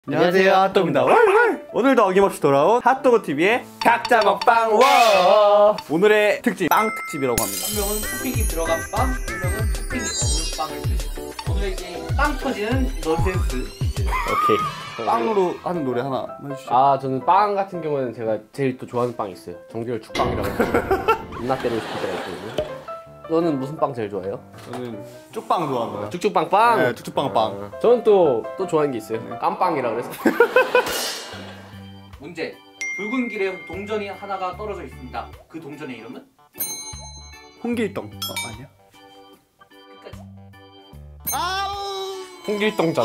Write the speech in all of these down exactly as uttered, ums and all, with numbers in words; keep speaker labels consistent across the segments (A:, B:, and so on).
A: 안녕하세요, 핫도그입니다. 오늘도 어김없이 돌아온 핫도그티비의 각자 먹방 워! 오늘의 특집, 빵 특집이라고 합니다.
B: 한 명은 토핑이 들어간 빵, 한 명은 토핑이 없는 빵을 드시고 오늘의 게임 빵 터지는 넌센스 퀴즈.
A: 오케이. 빵으로 하는 노래 하나 해주시죠.
C: 아, 저는 빵 같은 경우는 제가 제일 또 좋아하는 빵이 있어요. 정규열 죽빵이라고 해서 겁나 때리고 싶을 때가 있거든요. 너는 무슨 빵 제일 좋아해요?
A: 저는 쭉빵 좋아합니다.
C: 쭉쭉빵 빵?
A: 네, 쭉쭉빵 빵.
C: 아, 저는 또, 또 좋아하는 게 있어요. 네. 깜빵이라고 그래서.
B: 문제. 붉은 길에 동전이 하나가 떨어져 있습니다. 그 동전의 이름은?
A: 홍길동. 어, 아니야?
B: 끝까지.
C: 홍길동전.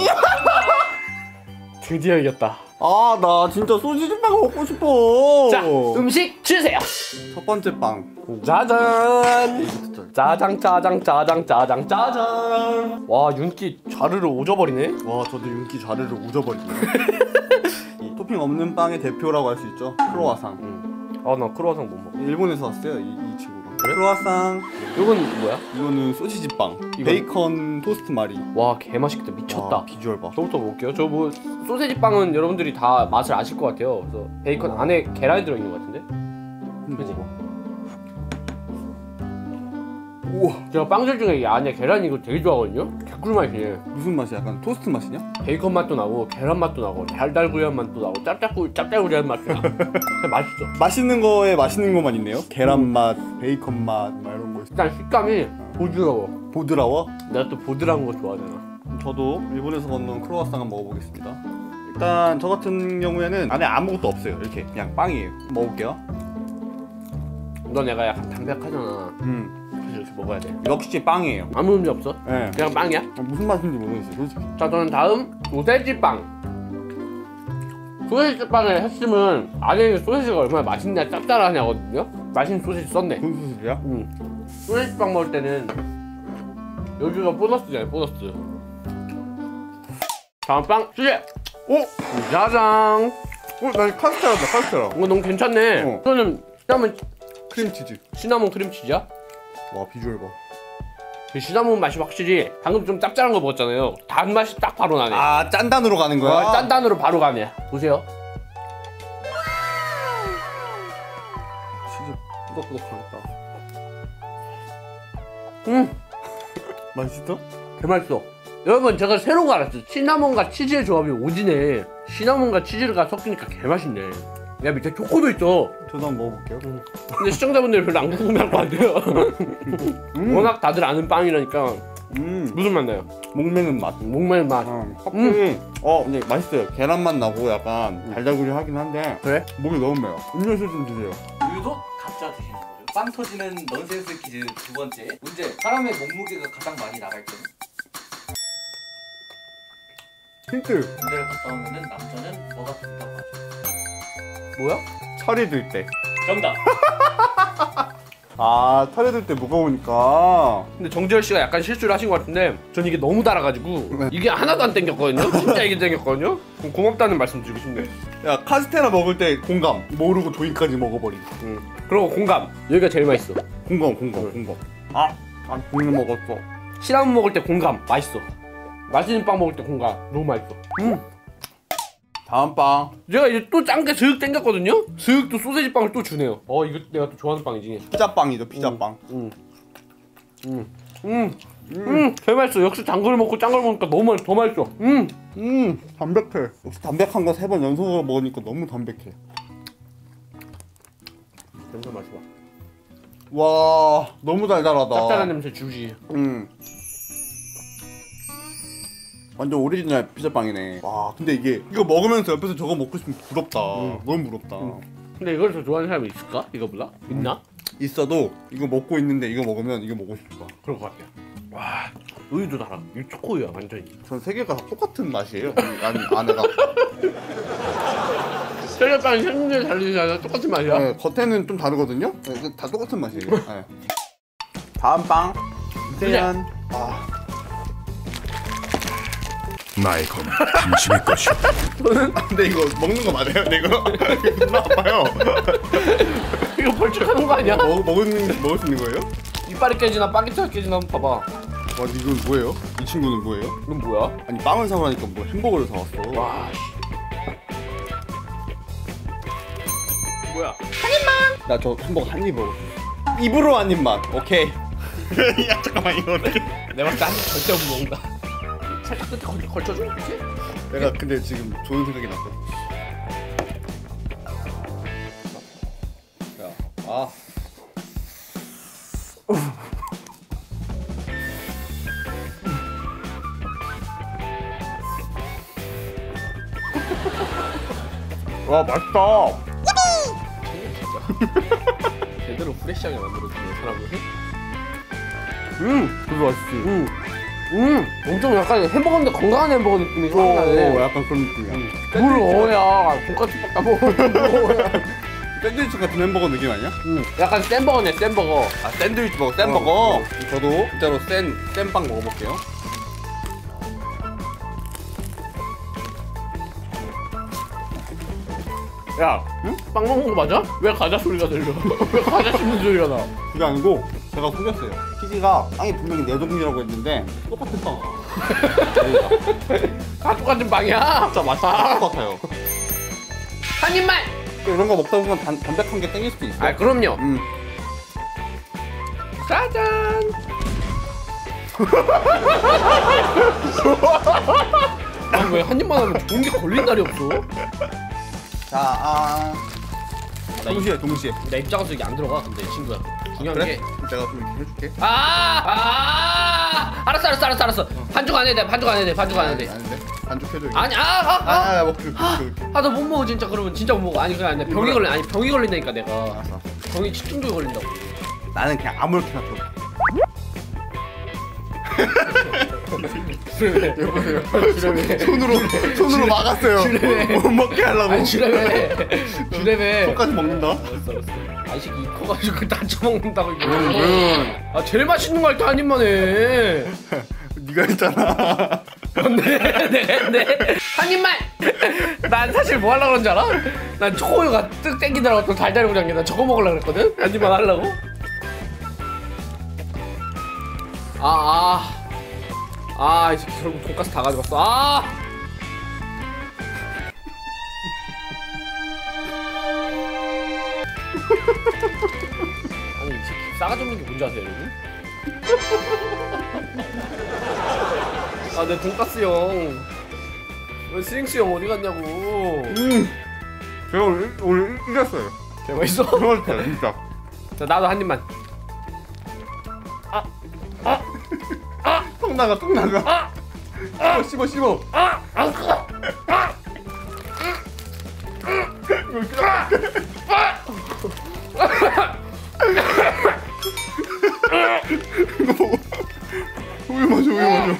C: 드디어 이겼다.
A: 아, 나 진짜 소시지빵 먹고 싶어.
C: 자, 음식 주세요.
A: 첫 번째 빵.
C: 짜잔. 짜장 짜장 짜장 짜장 짜장. 와, 윤기 좌르르 오져버리네.
A: 와, 저도 윤기 좌르르 우져버리네. 이 토핑 없는 빵의 대표라고 할 수 있죠. 크로와상.
C: 음. 아, 나 크로와상 못 먹어.
A: 일본에서 왔어요, 이, 이 친구가.
C: 그래?
A: 크로와상.
C: 이건 뭐야?
A: 이거는 소시지빵.
C: 이건?
A: 베이컨 토스트 마리.
C: 와, 개맛있겠다. 미쳤다.
A: 와, 비주얼 봐.
C: 저부터 먹을게요. 저 뭐 소세지 빵은 여러분들이 다 맛을 아실 것 같아요. 그래서 베이컨 안에 계란이 들어있는 것 같은데? 그지?
A: 우와,
C: 제가 빵들 중에 이 안에 계란 이거 되게 좋아하거든요? 개꿀 맛이에요.
A: 무슨 맛이야? 약간 토스트 맛이냐?
C: 베이컨 맛도 나고 계란 맛도 나고 달달구이한 맛도 나고 짭짭구 짭짤구리한 맛도 나고 그냥 맛있어.
A: 맛있는 거에 맛있는 것만 있네요. 계란 맛, 베이컨 맛, 막 이런 거 있어.
C: 일단 식감이 보드러워.
A: 보드라워?
C: 내가 또 보드라운 거 좋아하잖아.
A: 저도 일본에서 건너온 크로와상 한번 먹어보겠습니다. 일단 저 같은 경우에는 안에 아무것도 없어요. 이렇게 그냥 빵이에요. 먹어볼게요.
C: 너 내가 약간 담백하잖아.
A: 음,
C: 그래서 이렇게 먹어야 돼.
A: 역시 빵이에요.
C: 아무 의미 없어?
A: 네.
C: 그냥 빵이야?
A: 무슨 맛인지 모르겠어요, 솔직히.
C: 자, 저는 다음 소세지 빵. 소세지 빵을 했으면 안에 있는 소세지가 얼마나 맛있냐 짭짤하냐거든요. 맛있는 소세지 썼네.
A: 무슨 소리야?
C: 응. 소세지 빵 먹을 때는 여기가 보너스잖아요, 보너스. 다음 빵 주제.
A: 오!
C: 짜장.
A: 어, 나 카스테라다, 카스테라.
C: 이거 너무 괜찮네.
A: 어.
C: 이거는 시나몬
A: 크림치즈.
C: 시나몬 크림치즈야?
A: 와, 비주얼 봐.
C: 그 시나몬 맛이 확실히 방금 좀 짭짤한 거 먹었잖아요. 단 맛이 딱 바로 나네.
A: 아, 짠단으로 가는 거야?
C: 어, 짠단으로 바로 가네. 보세요.
A: 치즈 꾸덕꾸덕하겠다.
C: 음,
A: 맛있어?
C: 개맛있어. 여러분, 제가 새로운 거 알았어요. 시나몬과 치즈의 조합이 오지네. 시나몬과 치즈가 섞이니까 개맛있네. 야, 밑에 초코도 있어.
A: 저도 한번 먹어볼게요.
C: 음. 근데 시청자분들이 별로 안 궁금해할 것 같아요.
A: 음.
C: 워낙 다들 아는 빵이라니까.
A: 음,
C: 무슨 맛 나요?
A: 목매는 맛.
C: 목말 맛.
A: 어, 확실히 어, 근데 맛있어요. 계란 맛 나고 약간 달달구리 하긴 한데
C: 그래?
A: 목이 너무 매워. 음료수 좀 주세요.
B: 우유도 각자 드시는 거죠. 빵 터지는 넌센스 퀴즈 두 번째. 문제. 사람의 몸무게가 가장 많이 나갈 때는?
A: 힌트.
B: 문제를 갔다 오면은 남자는 뭐가 된다고 하죠?
C: 뭐야?
A: 철이 들 때.
B: 정답.
A: 아, 철이 들 때 무거우니까.
C: 근데 정지열 씨가 약간 실수를 하신 것 같은데 전 이게 너무 달아가지고 이게 하나도 안 땡겼거든요? 진짜 이게 땡겼거든요? 그럼 고맙다는 말씀 드리고 싶네.
A: 야, 카스테라 먹을 때 공감. 모르고 조이까지 먹어버린.
C: 응. 그리고 공감. 여기가 제일 맛있어.
A: 공감, 공감,
C: 응.
A: 공감. 아, 아, 공감 먹었어.
C: 시나몬 먹을 때 공감. 맛있어. 맛있는 빵 먹을 때 공감. 너무 맛있어. 음.
A: 다음 빵.
C: 제가 이제 또 짠 게 슥 땡겼거든요? 슥 또 소세지 빵을 또 주네요. 어, 이거 내가 또 좋아하는 빵이지.
A: 피자빵이죠, 피자빵.
C: 음. 음. 음. 음. 제일 맛있어. 역시 단 걸 먹고 짠 걸 먹으니까 너무 맛있어. 더 맛있어. 음.
A: 음, 담백해. 역시 담백한 거 세 번 연속으로 먹으니까 너무 담백해.
C: 냄새 마셔봐.
A: 와, 너무 달달하다.
C: 짭짤한 냄새 주지.
A: 음. 완전 오리지널 피자빵이네. 와, 근데 이게 이거 먹으면서 옆에서 저거 먹고 싶으면 부럽다.
C: 음.
A: 너무 부럽다.
C: 음. 근데 이걸 더 좋아하는 사람이 있을까? 이거보다? 있나?
A: 있어도 이거 먹고 있는데 이거 먹으면 이거 먹고 싶어.
C: 그럴 것 같아. 와, 우유도 달아. 이 초코우유야 완전히.
A: 전 세 개가 다 똑같은 맛이에요. 아니, 안에가.
C: 셀럽빵이 생긴 게 다르지 않아? 똑같은 맛이야?
A: 네, 겉에는 좀 다르거든요. 네, 다 똑같은 맛이에요. 네. 다음 빵. 이세연. 아.
D: 나의 검 당신의 것이오.
A: 아, 근데 이거 먹는 거 맞아요? 근데 이거 존나 아파요.
C: 이거 벌칙하는 거 아니야?
A: 먹, 먹은, 먹을 수 있는 거예요?
C: 이빨이 깨지나 바게트가 깨지나 한번 봐봐.
A: 와, 이건 뭐예요? 이 친구는 뭐예요?
C: 이건 뭐야?
A: 아니, 빵을 사오라니까 뭐 햄버거를 사왔어.
C: 와, 씨. 뭐야?
A: 나 저 햄버거 한 입 먹어. 입으로 한 입만. 오케이. 야 잠깐만 이거 어떻게?
C: 내가 봤을 때 한 입 절대 못 먹는다. 살짝 끝에 걸, 걸쳐줘? 그치?
A: 내가 근데 지금 좋은 생각이 났어. 야, 아. 와 맛있다.
C: 제대로 프레시하게 만들어주는 사람을.
A: 음, 그거 맛있지.
C: 음, 음, 엄청 약간 햄버거인데 건강한 햄버거 느낌이 확 나네.
A: 오, 약간 그런 느낌이야.
C: 물 어야 돈까스밖에 안 먹어.
A: 샌드위치 같은 햄버거 느낌 아니야?
C: 음, 약간 센 버거네, 센 버거.
A: 아 샌드위치 버거, 센 버거. 저도 진짜로 센, 센 빵 먹어볼게요.
C: 야, 응? 빵 먹는 거 맞아? 왜 과자 소리가 들려? 왜 과자 씹는 소리가 나?
A: 그게 아니고 제가 속였어요. 피디가 빵이 분명히 네 종류라고 했는데 똑같은 빵.
C: 다 똑같은 빵이야?
A: 진짜 맛이 다 똑같아요.
C: 한 입만!
A: 또 이런 거 먹다 보면 단, 담백한 게 땡길 수도 있어.
C: 아, 그럼요.
A: 음.
C: 짜잔! 아, 왜 한 입만 하면 좋은 게 걸린 날이 없어?
A: 자, 아.
C: 나
A: 동시에, 동시에.
C: 나 입장에서 이게 안 들어가, 근데 친구야. 중요한
A: 그래?
C: 게.
A: 그럼 내가 좀 이렇게 해줄게.
C: 아! 아! 알았어, 알았어, 알았어, 알았어. 반죽 안 해도 돼, 반죽 안 해도 돼, 반죽 안 해도 돼.
A: 아닌데? 반죽해줘. 이거.
C: 아니, 아, 아, 아!
A: 아, 아, 먹 그렇게, 그렇게.
C: 아, 나 못 먹어, 진짜. 그러면 진짜 못 먹어. 아니, 그게 아니라 병이 걸려. 아니, 병이 걸린다니까, 내가.
A: 알았어.
C: 병이 집중도에 걸린다고.
A: 나는 그냥 아무렇게나 줘.
C: 그래.
A: 여보세요. 손으로, 손으로 막았어요. 못 먹게 하려고.
C: 아니, 주래매. 주래매.
A: 손까지 먹는다.
C: 알았어, 알았어. 아, 이 새끼 이 커가지고 다 처먹는다고, 이거.
A: 음.
C: 아, 제일 맛있는 거 할 때 한 입만 해.
A: 네가 했잖아.
C: 네, 네, 네. 한 입만! 난 사실 뭐 하려고 그런지 알아? 난 초코우유가 뜩 땡기더라고. 또 달달이 고장게 난 저거 먹으려고 그랬거든? 한 입만 하려고? 아, 아. 아, 이제 결국 돈가스 다 가져갔어. 아! 아니, 이 새끼 싸가지 없는 게 뭔지 아세요, 여러분? 아, 내 돈가스 형. 왜 스윙스 형 어디 갔냐고.
A: 음. 제가 오늘, 오늘 이겼어요.
C: 대박 있어?
A: 그렇다, 진짜.
C: 자, 나도 한 입만.
A: 턱 나가, 턱 나가. 아! 씹어, 씹어.
C: 아! 아! 아!
A: 이거 먹어. 우유 마셔, 우유 마셔.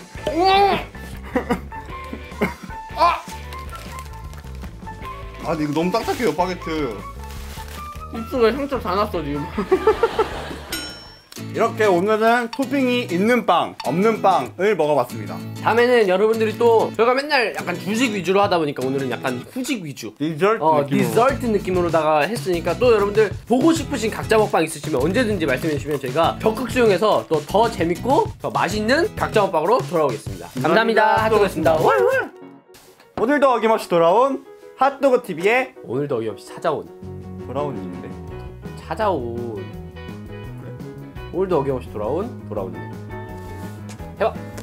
A: 아, 근데 이거 너무 딱딱해요, 바게트.
C: 입술에 상처 다 났어, 지금.
A: 이렇게 오늘은 토핑이 있는 빵, 없는 빵을 먹어봤습니다.
C: 다음에는 여러분들이 또 저희가 맨날 약간 주식 위주로 하다 보니까 오늘은 약간 후식 위주.
A: 디저트
C: 어,
A: 느낌으로.
C: 디저트 느낌으로다가 했으니까 또 여러분들 보고 싶으신 각자 먹방 있으시면 언제든지 말씀해 주시면 저희가 적극 수용해서 또 더 재밌고 더 맛있는 각자 먹방으로 돌아오겠습니다. 감사합니다. 핫도그였습니다.
A: 오늘도 어김없이 돌아온 핫도그티비의
C: 오늘도 어김없이 찾아온
A: 브라운님인데.
C: 찾아온 오늘도 어김없이 돌아온 돌아온 해봐.